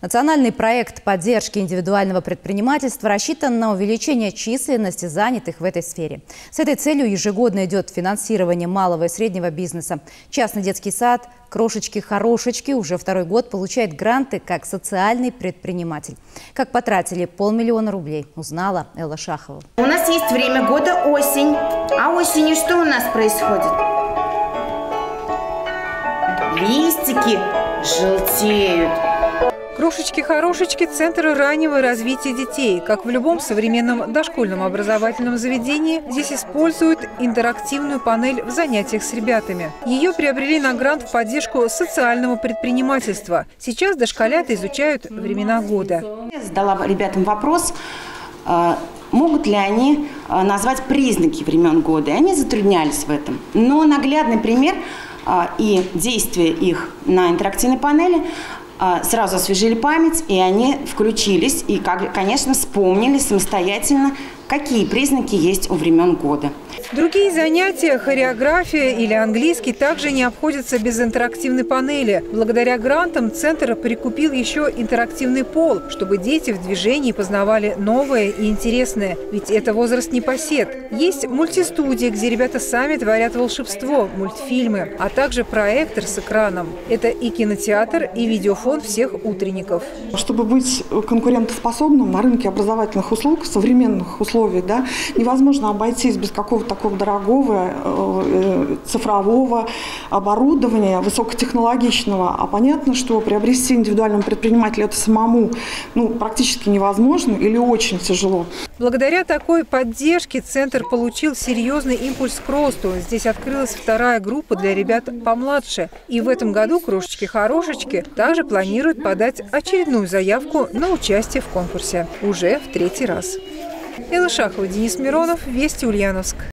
Национальный проект поддержки индивидуального предпринимательства рассчитан на увеличение численности занятых в этой сфере. С этой целью ежегодно идет финансирование малого и среднего бизнеса. Частный детский сад «Крошечки-хорошечки» уже второй год получает гранты как социальный предприниматель. Как потратили 500 000 рублей, узнала Элла Шахова. У нас есть время года осень. А осенью что у нас происходит? Листики желтеют. «Крошечки-хорошечки» – центр раннего развития детей. Как в любом современном дошкольном образовательном заведении, здесь используют интерактивную панель в занятиях с ребятами. Ее приобрели на грант в поддержку социального предпринимательства. Сейчас дошколята изучают времена года. Я задала ребятам вопрос, могут ли они назвать признаки времен года. И они затруднялись в этом. Но наглядный пример и действие их на интерактивной панели сразу освежили память, и они включились и, конечно, вспомнили самостоятельно, какие признаки есть у времен года. Другие занятия, хореография или английский, также не обходятся без интерактивной панели. Благодаря грантам центр прикупил еще интерактивный пол, чтобы дети в движении познавали новое и интересное. Ведь это возраст непосед. Есть мультистудия, где ребята сами творят волшебство, мультфильмы, а также проектор с экраном. Это и кинотеатр, и видеофон всех утренников. Чтобы быть конкурентоспособным на рынке образовательных услуг, современных условий, невозможно обойтись без какого-то такого дорогого цифрового оборудования, высокотехнологичного. А понятно, что приобрести индивидуальному предпринимателю это самому практически невозможно или очень тяжело. Благодаря такой поддержке центр получил серьезный импульс к росту. Здесь открылась вторая группа для ребят помладше. И в этом году «Крошечки-хорошечки» также планируют подать очередную заявку на участие в конкурсе. Уже в 3-й раз. Элла Шахова, Денис Миронов, Вести, Ульяновск.